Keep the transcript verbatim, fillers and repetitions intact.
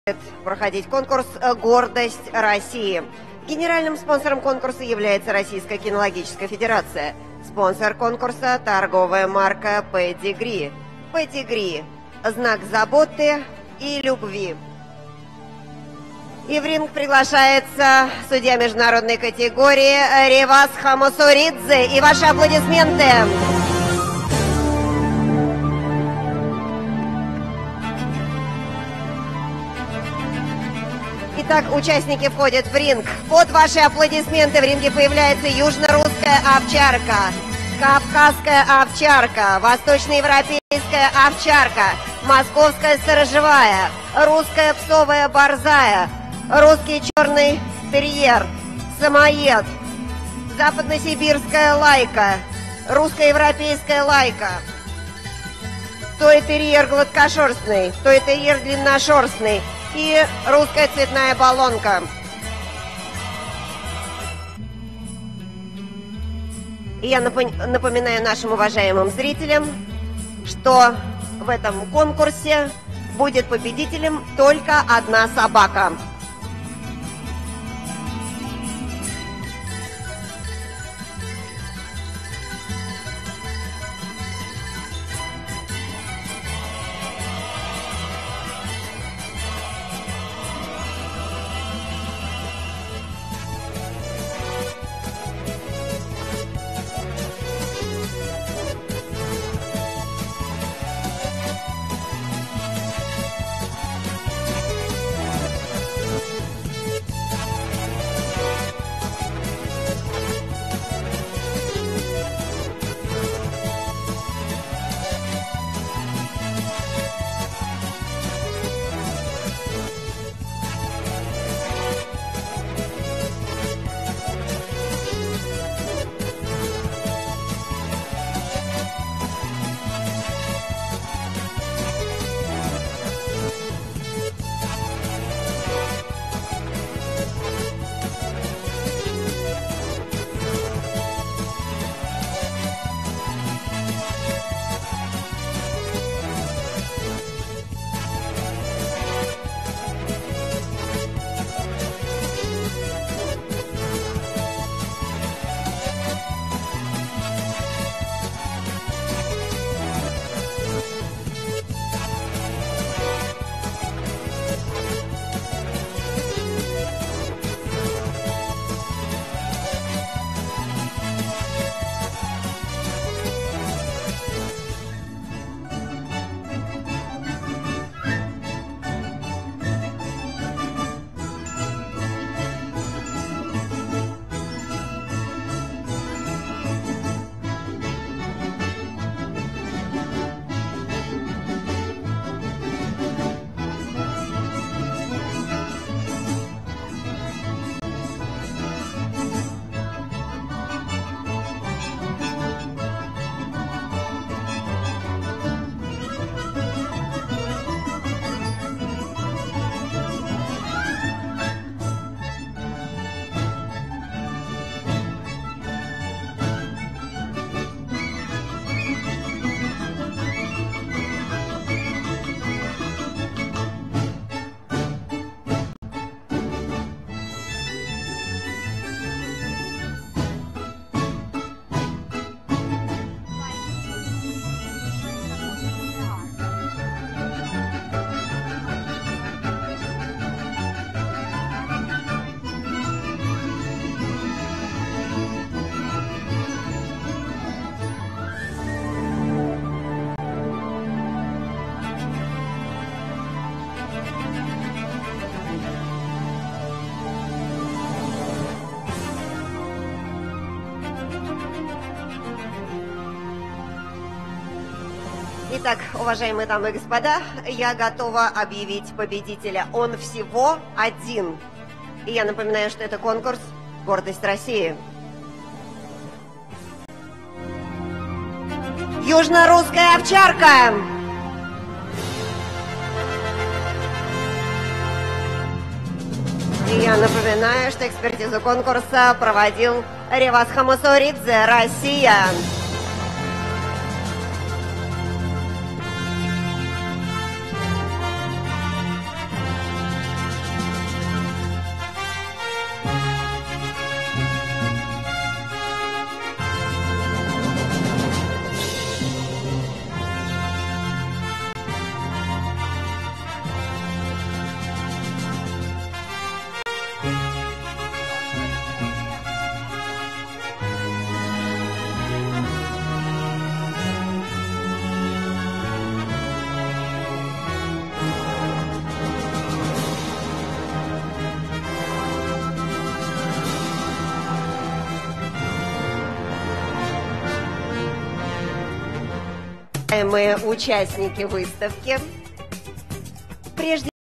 проходить конкурс «Гордость России». Генеральным спонсором конкурса является Российская кинологическая федерация. Спонсор конкурса – торговая марка «Педигри». «Педигри» – знак заботы и любви. И в ринг приглашается судья международной категории Ревас Хамасуридзе. И ваши аплодисменты! Итак, участники входят в ринг. Под ваши аплодисменты в ринге появляется южно-русская овчарка, кавказская овчарка, восточноевропейская овчарка, московская сторожевая, русская псовая борзая, русский черный терьер, самоед, западносибирская лайка, русско-европейская лайка, той-терьер гладкошерстный, той-терьер длинношерстный и русская цветная баллонка. И я напоминаю нашим уважаемым зрителям, что в этом конкурсе будет победителем только одна собака. Итак, уважаемые дамы и господа, я готова объявить победителя. Он всего один. И я напоминаю, что это конкурс «Гордость России». Южно-русская овчарка! И я напоминаю, что экспертизу конкурса проводил Ревас Хамасуридзе, Россия. Уважаемые участники выставки, прежде